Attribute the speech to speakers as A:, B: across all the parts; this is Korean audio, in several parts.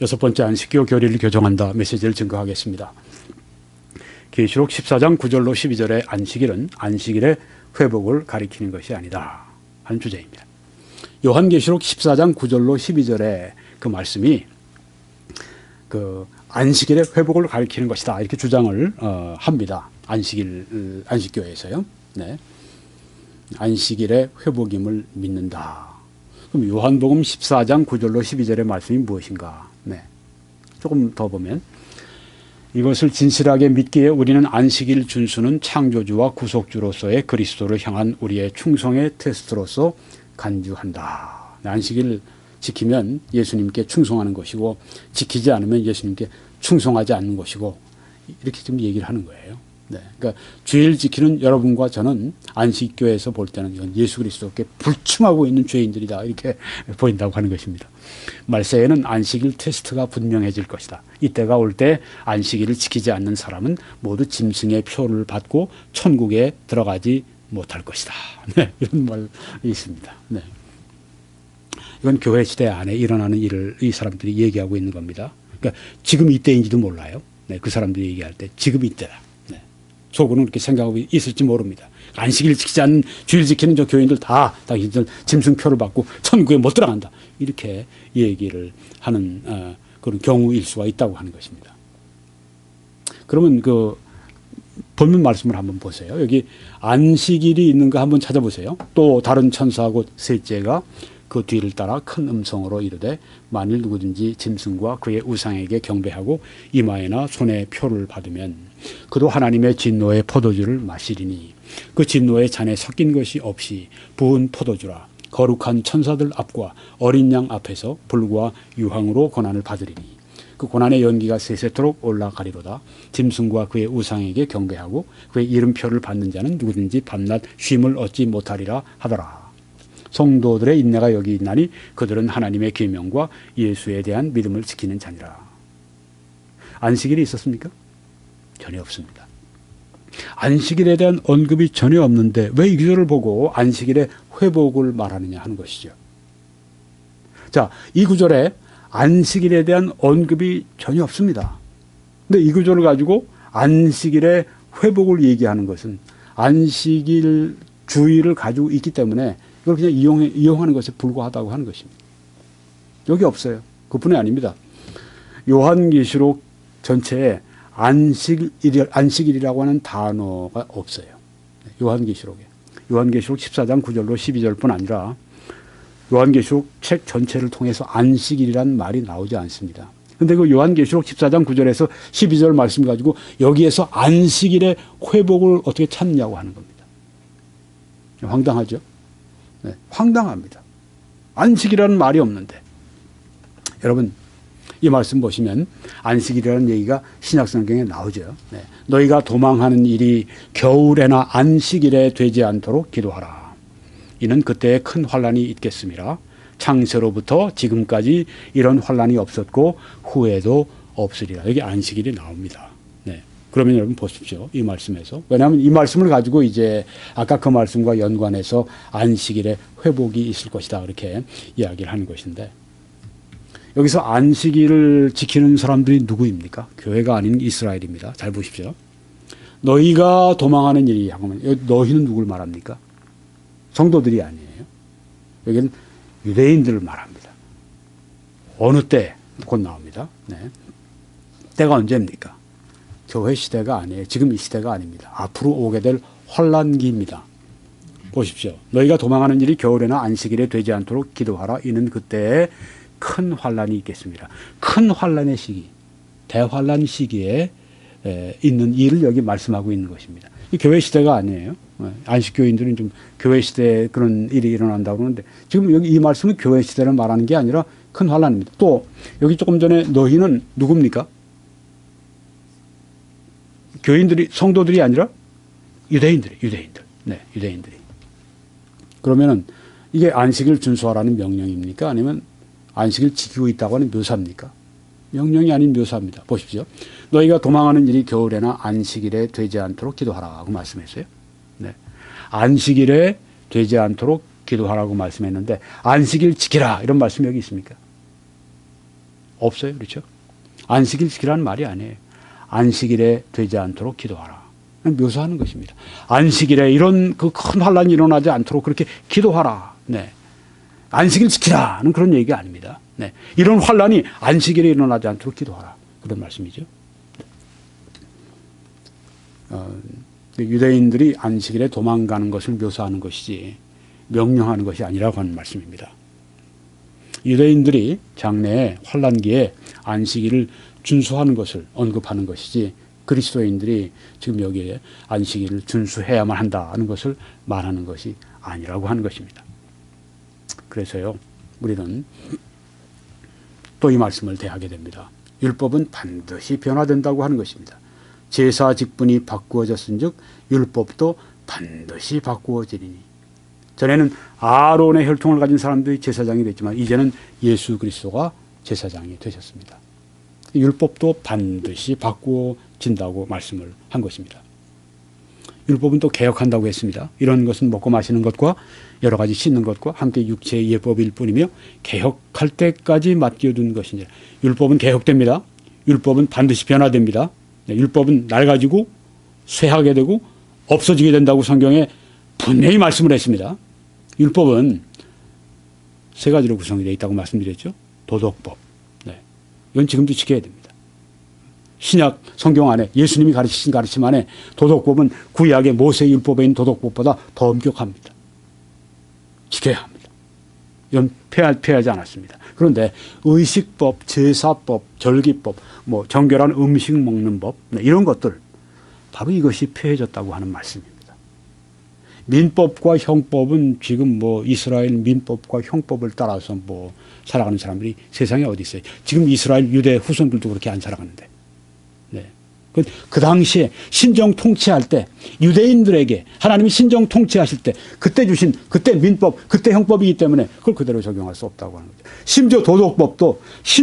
A: 6번째 안식교 교리를 교정한다 메시지를 증거하겠습니다. 계시록 14장 9절로 12절의 안식일은 안식일의 회복을 가리키는 것이 아니다 하는 주제입니다. 요한계시록 14장 9절로 12절의 그 말씀이 그 안식일의 회복을 가리키는 것이다 이렇게 주장을 합니다. 안식교에서요. 네. 안식일의 회복임을 믿는다. 그럼 요한복음 14장 9절로 12절의 말씀이 무엇인가? 네. 조금 더 보면 이것을 진실하게 믿기에 우리는 안식일 준수는 창조주와 구속주로서의 그리스도를 향한 우리의 충성의 테스트로서 간주한다. 안식일 지키면 예수님께 충성하는 것이고 지키지 않으면 예수님께 충성하지 않는 것이고 이렇게 지금 얘기를 하는 거예요. 네. 그러니까 주일 지키는 여러분과 저는 안식교에서 볼 때는 이건 예수 그리스도께 불충하고 있는 죄인들이다 이렇게 보인다고 하는 것입니다. 말세에는 안식일 테스트가 분명해질 것이다. 이때가 올 때 안식일을 지키지 않는 사람은 모두 짐승의 표를 받고 천국에 들어가지 못할 것이다. 네. 이런 말이 있습니다. 네. 이건 교회 시대 안에 일어나는 일을 이 사람들이 얘기하고 있는 겁니다. 그러니까 지금 이때인지도 몰라요. 네. 그 사람들이 얘기할 때 지금 이때다. 속으로는 그렇게 생각하고 있을지 모릅니다. 안식일 지키지 않는 주일 지키는 저 교인들 다 당신들 짐승표를 받고 천국에 못 들어간다. 이렇게 얘기를 하는 그런 경우일 수가 있다고 하는 것입니다. 그러면 그 본문 말씀을 한번 보세요. 여기 안식일이 있는가 한번 찾아보세요. 또 다른 천사 곧 셋째가 그 뒤를 따라 큰 음성으로 이르되 만일 누구든지 짐승과 그의 우상에게 경배하고 이마에나 손에 표를 받으면 그도 하나님의 진노의 포도주를 마시리니 그 진노의 잔에 섞인 것이 없이 부은 포도주라 거룩한 천사들 앞과 어린 양 앞에서 불과 유황으로 고난을 받으리니 그 고난의 연기가 세세토록 올라가리로다. 짐승과 그의 우상에게 경배하고 그의 이름표를 받는 자는 누구든지 밤낮 쉼을 얻지 못하리라 하더라. 성도들의 인내가 여기 있나니 그들은 하나님의 계명과 예수에 대한 믿음을 지키는 자니라. 안식일이 있었습니까? 전혀 없습니다. 안식일에 대한 언급이 전혀 없는데 왜 이 구절을 보고 안식일의 회복을 말하느냐 하는 것이죠. 자, 이 구절에 안식일에 대한 언급이 전혀 없습니다. 근데 이 구절을 가지고 안식일의 회복을 얘기하는 것은 안식일 주의를 가지고 있기 때문에 이걸 그냥 이용하는 것에 불과하다고 하는 것입니다. 여기 없어요. 그뿐이 아닙니다. 요한계시록 전체에 안식일이라고 하는 단어가 없어요. 요한계시록 14장 9절로 12절뿐 아니라 요한계시록 책 전체를 통해서 안식일이라는 말이 나오지 않습니다. 그런데 그 요한계시록 14장 9절에서 12절 말씀 가지고 여기에서 안식일의 회복을 어떻게 찾느냐고 하는 겁니다. 황당하죠? 네, 황당합니다. 안식이라는 말이 없는데. 여러분, 이 말씀 보시면 안식일이라는 얘기가 신약성경에 나오죠. 네. 너희가 도망하는 일이 겨울에나 안식일에 되지 않도록 기도하라. 이는 그때에 큰 환란이 있겠음이라. 창세로부터 지금까지 이런 환란이 없었고 후에도 없으리라. 여기 안식일이 나옵니다. 네. 그러면 여러분 보십시오. 이 말씀에서. 왜냐하면 이 말씀을 가지고 이제 아까 그 말씀과 연관해서 안식일의 회복이 있을 것이다. 그렇게 이야기를 하는 것인데 여기서 안식일을 지키는 사람들이 누구입니까? 교회가 아닌 이스라엘입니다. 잘 보십시오. 너희가 도망하는 일이 하면 너희는 누굴 말합니까? 성도들이 아니에요. 여기는 유대인들을 말합니다. 어느 때 곧 나옵니다. 네. 때가 언제입니까? 교회 시대가 아니에요. 지금 이 시대가 아닙니다. 앞으로 오게 될 환란기입니다. 보십시오. 너희가 도망하는 일이 겨울에나 안식일에 되지 않도록 기도하라. 이는 그때에 큰 환란이 있겠습니다. 큰 환란의 시기, 대환란 시기에 있는 일을 여기 말씀하고 있는 것입니다. 이 교회 시대가 아니에요. 안식교인들은 좀 교회 시대에 그런 일이 일어난다고 그러는데 지금 여기 이 말씀은 교회 시대를 말하는 게 아니라 큰 환란입니다. 또 여기 조금 전에 너희는 누굽니까? 교인들이, 성도들이 아니라 유대인들. 네, 유대인들이. 그러면은 이게 안식일 준수하라는 명령입니까? 아니면 안식일 지키고 있다고 하는 묘사입니까? 명령이 아닌 묘사입니다. 보십시오. 너희가 도망하는 일이 겨울에나 안식일에 되지 않도록 기도하라고 말씀했어요. 네. 안식일에 되지 않도록 기도하라고 말씀했는데 안식일 지키라 이런 말씀이 여기 있습니까? 없어요. 그렇죠? 안식일 지키라는 말이 아니에요. 안식일에 되지 않도록 기도하라. 묘사하는 것입니다. 안식일에 이런 그 큰 환란이 일어나지 않도록 그렇게 기도하라. 네. 안식일 지키라는 그런 얘기가 아닙니다. 네. 이런 환란이 안식일에 일어나지 않도록 기도하라. 그런 말씀이죠. 유대인들이 안식일에 도망가는 것을 묘사하는 것이지 명령하는 것이 아니라고 하는 말씀입니다. 유대인들이 장래에 환란기에 안식일을 준수하는 것을 언급하는 것이지 그리스도인들이 지금 여기에 안식일을 준수해야만 한다는 것을 말하는 것이 아니라고 하는 것입니다. 그래서요, 우리는 또 이 말씀을 대하게 됩니다. 율법은 반드시 변화된다고 하는 것입니다. 제사 직분이 바꾸어졌은즉 율법도 반드시 바꾸어지리니. 전에는 아론의 혈통을 가진 사람들이 제사장이 됐지만 이제는 예수 그리스도가 제사장이 되셨습니다. 율법도 반드시 바꾸어진다고 말씀을 한 것입니다. 율법은 또 개혁한다고 했습니다. 이런 것은 먹고 마시는 것과 여러 가지 씻는 것과 함께 육체의 예법일 뿐이며 개혁할 때까지 맡겨둔 것이니라. 율법은 개혁됩니다. 율법은 반드시 변화됩니다. 율법은 낡아지고 쇠하게 되고 없어지게 된다고 성경에 분명히 말씀을 했습니다. 율법은 세 가지로 구성이 되어 있다고 말씀드렸죠. 도덕법. 네. 이건 지금도 지켜야 됩니다. 신약 성경 안에 예수님이 가르치신 가르침 안에 도덕법은 구약의 모세 율법에 있는 도덕법보다 더 엄격합니다. 지켜야 합니다. 이건 폐하지 않았습니다. 그런데 의식법, 제사법, 절기법, 정결한 음식 먹는 법 이런 것들 바로 이것이 폐해졌다고 하는 말씀입니다. 민법과 형법은 지금 이스라엘 민법과 형법을 따라서 살아가는 사람들이 세상에 어디 있어요. 지금 이스라엘 유대 후손들도 그렇게 안 살아가는데. 네. 그 당시에 신정 통치할 때 유대인들에게 하나님이 신정 통치하실 때 그때 주신 그때 민법, 그때 형법이기 때문에 그걸 그대로 적용할 수 없다고 하는 거죠. 심지어 도덕법도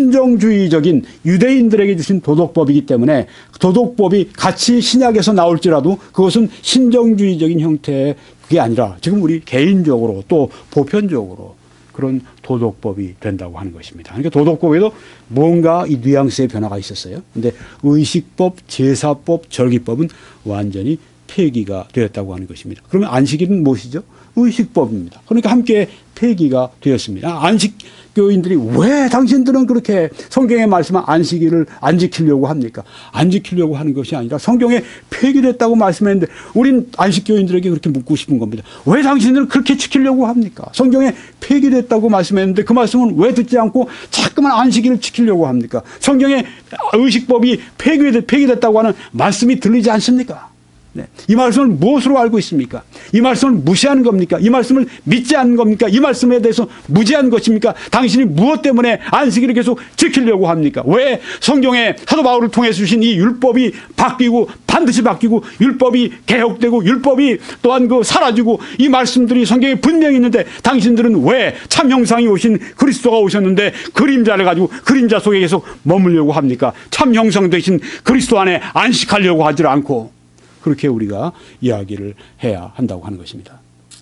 A: 신정주의적인 유대인들에게 주신 도덕법이기 때문에 도덕법이 같이 신약에서 나올지라도 그것은 신정주의적인 형태의 그게 아니라 지금 우리 개인적으로 또 보편적으로 그런 도덕법이 된다고 하는 것입니다. 그러니까 도덕법에도 뭔가 이 뉘앙스의 변화가 있었어요. 그런데 의식법, 제사법, 절기법은 완전히 폐기가 되었다고 하는 것입니다. 그러면 안식일은 무엇이죠? 의식법입니다. 그러니까 함께 폐기가 되었습니다. 안식교인들이 왜 당신들은 그렇게 성경에 말씀한 안식일을 안 지키려고 합니까? 안 지키려고 하는 것이 아니라 성경에 폐기됐다고 말씀했는데 우린 안식교인들에게 그렇게 묻고 싶은 겁니다. 왜 당신들은 그렇게 지키려고 합니까? 성경에 폐기됐다고 말씀했는데 그 말씀은 왜 듣지 않고 자꾸만 안식일을 지키려고 합니까? 성경에 의식법이 폐기됐다고 하는 말씀이 들리지 않습니까? 네. 이 말씀을 무엇으로 알고 있습니까? 이 말씀을 무시하는 겁니까? 이 말씀을 믿지 않는 겁니까? 이 말씀에 대해서 무지한 것입니까? 당신이 무엇 때문에 안식일을 계속 지키려고 합니까? 왜 성경에 사도 바울을 통해 주신 이 율법이 바뀌고 반드시 바뀌고 율법이 개혁되고 율법이 또한 사라지고 이 말씀들이 성경에 분명히 있는데 당신들은 왜 참 형상이 오신 그리스도가 오셨는데 그림자를 가지고 그림자 속에 계속 머물려고 합니까? 참 형상 되신 그리스도 안에 안식하려고 하지 않고 그렇게 우리가 이야기를 해야 한다고 하는 것입니다.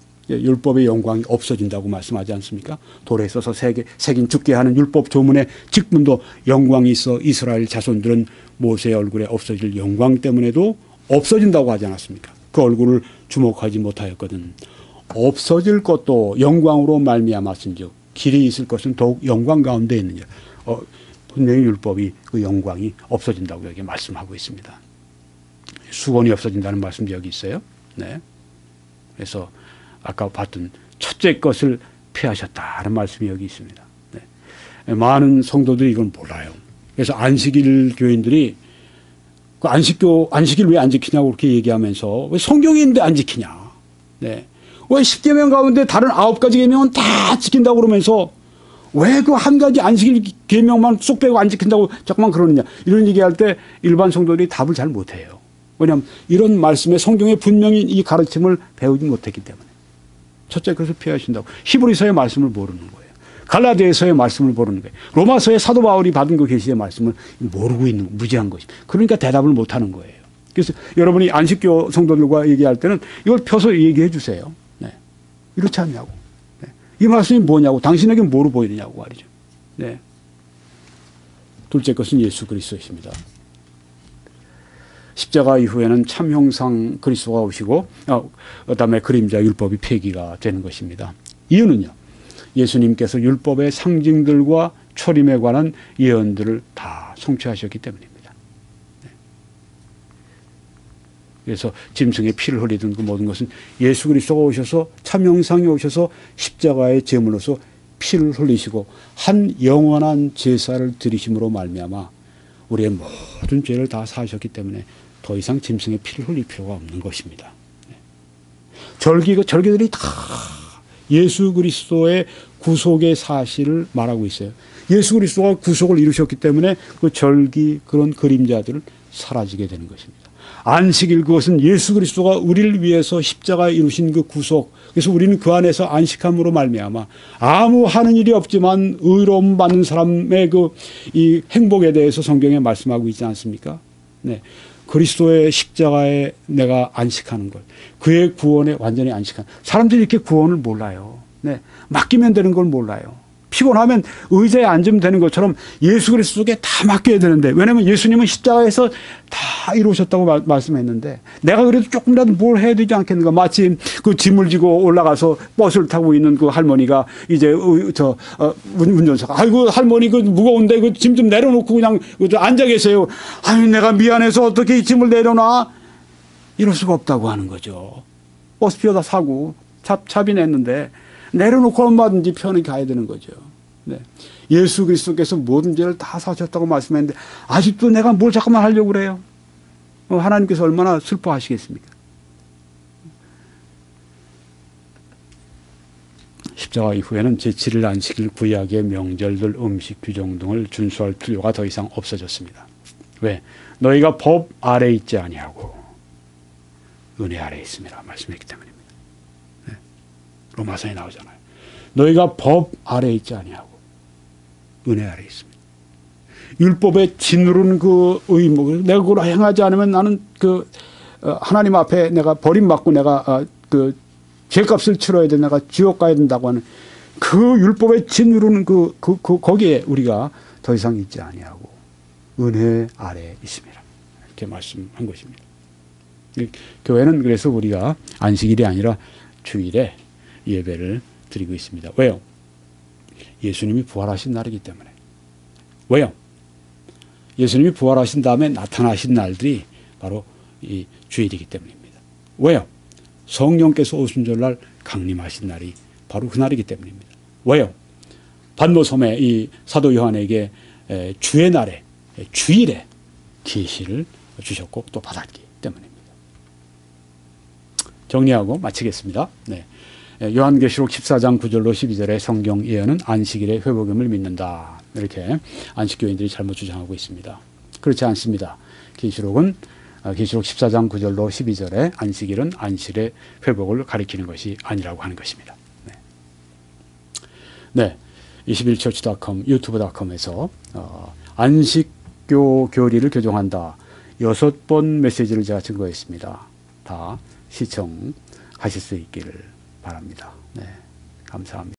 A: 율법의 영광이 없어진다고 말씀하지 않습니까? 돌에 써서 새긴 죽게 하는 율법 조문의 직분도 영광이 있어 이스라엘 자손들은 모세의 얼굴에 없어질 영광 때문에도 없어진다고 하지 않았습니까? 그 얼굴을 주목하지 못하였거든. 없어질 것도 영광으로 말미암았은즉 길이 있을 것은 더욱 영광 가운데 있느냐. 분명히 율법이 그 영광이 없어진다고 여기 말씀하고 있습니다. 수건이 없어진다는 말씀도 여기 있어요. 네. 그래서 아까 봤던 첫째 것을 피하셨다는 말씀이 여기 있습니다. 네. 많은 성도들이 이건 몰라요. 그래서 안식일 교인들이 그 안식일 왜 안 지키냐고 그렇게 얘기하면서 왜 성경이 있는데 안 지키냐. 네. 왜 10계명 가운데 다른 9가지 계명은 다 지킨다고 그러면서 왜 그 한 가지 안식일 계명만 쏙 빼고 안 지킨다고 자꾸만 그러느냐. 이런 얘기할 때 일반 성도들이 답을 잘 못해요. 왜냐하면 이런 말씀에 성경에 분명히 이 가르침을 배우지 못했기 때문에. 첫째 것을 피하신다고. 히브리서의 말씀을 모르는 거예요. 갈라디아서의 말씀을 모르는 거예요. 로마서의 사도 바울이 받은 그 계시의 말씀을 모르고 있는 무지한 것입니다. 그러니까 대답을 못하는 거예요. 그래서 여러분이 안식교 성도들과 얘기할 때는 이걸 펴서 얘기해 주세요. 네. 이렇지 않냐고. 네. 이 말씀이 뭐냐고. 당신에게 뭐로 보이느냐고 말이죠. 네. 둘째 것은 예수 그리스도이십니다. 십자가 이후에는 참 형상 그리스도가 오시고 그다음에 그림자 율법이 폐기가 되는 것입니다. 이유는요. 예수님께서 율법의 상징들과 초림에 관한 예언들을 다 성취하셨기 때문입니다. 그래서 짐승의 피를 흘리던 그 모든 것은 예수 그리스도가 오셔서 참 형상이 오셔서 십자가의 제물로서 피를 흘리시고 한 영원한 제사를 드리심으로 말미암아 우리의 모든 죄를 다 사하셨기 때문에 더 이상 짐승의 피를 흘릴 필요가 없는 것입니다. 절기들이 다 예수 그리스도의 구속의 사실을 말하고 있어요. 예수 그리스도가 구속을 이루셨기 때문에 그 절기 그런 그림자들은 사라지게 되는 것입니다. 안식일 그것은 예수 그리스도가 우리를 위해서 십자가에 이루신 그 구속, 그래서 우리는 그 안에서 안식함으로 말미암아 아무 하는 일이 없지만 의로움 받는 사람의 이 행복에 대해서 성경에 말씀하고 있지 않습니까? 네. 그리스도의 십자가에 내가 안식하는 것, 그의 구원에 완전히 안식하는, 사람들이 이렇게 구원을 몰라요. 네. 맡기면 되는 걸 몰라요. 피곤하면 의자에 앉으면 되는 것처럼 예수 그리스도께 다 맡겨야 되는데, 왜냐하면 예수님은 십자가에서 다 이루셨다고 말씀했는데 내가 그래도 조금이라도 뭘 해야 되지 않겠는가. 마치 그 짐을 지고 올라가서 버스를 타고 있는 그 할머니가 이제 운전사가 아이고 할머니 그 무거운데 그 짐 좀 내려놓고 그냥 앉아 계세요. 아니 내가 미안해서 어떻게 이 짐을 내려놔? 이럴 수가 없다고 하는 거죠. 버스표 다 사고 차비 냈는데 내려놓고 얼마든지 편히 가야 되는 거죠. 네. 예수 그리스도께서 모든 죄를 다 사셨다고 말씀했는데 아직도 내가 뭘 자꾸만 하려고 그래요. 하나님께서 얼마나 슬퍼하시겠습니까? 십자가 이후에는 제7일 안식일, 구약의 명절들, 음식 규정 등을 준수할 필요가 더 이상 없어졌습니다. 왜? 너희가 법 아래 있지 아니하고 은혜 아래 있음이라 말씀했기 때문입니다. 네. 로마서에 나오잖아요. 너희가 법 아래 있지 아니하고 은혜 아래 있습니다. 율법의 짓누르는 그 의무, 내가 그걸 행하지 않으면 나는 하나님 앞에 내가 버림받고 내가 그 죄값을 치러야 돼, 내가 지옥 가야 된다고 하는 그 율법의 짓누르는 거기에 우리가 더 이상 있지 아니하고 은혜 아래 있습니다. 이렇게 말씀한 것입니다. 교회는 그래서 우리가 안식일이 아니라 주일에 예배를 드리고 있습니다. 왜요? 예수님이 부활하신 날이기 때문에. 왜요? 예수님이 부활하신 다음에 나타나신 날들이 바로 이 주일이기 때문입니다. 왜요? 성령께서 오순절날 강림하신 날이 바로 그 날이기 때문입니다. 왜요? 반모섬에 이 사도 요한에게 주의 날에, 주일에 계시를 주셨고 또 받았기 때문입니다. 정리하고 마치겠습니다. 네. 요한계시록 14장 9절로 12절의 성경 예언은 안식일의 회복임을 믿는다. 이렇게 안식교인들이 잘못 주장하고 있습니다. 그렇지 않습니다. 계시록 14장 9절로 12절의 안식일은 안식일의 회복을 가리키는 것이 아니라고 하는 것입니다. 네. 21church.com, 유튜브.com에서 안식교 교리를 교정한다. 6번 메시지를 제가 증거했습니다. 다 시청하실 수 있기를 바랍니다. 네, 감사합니다.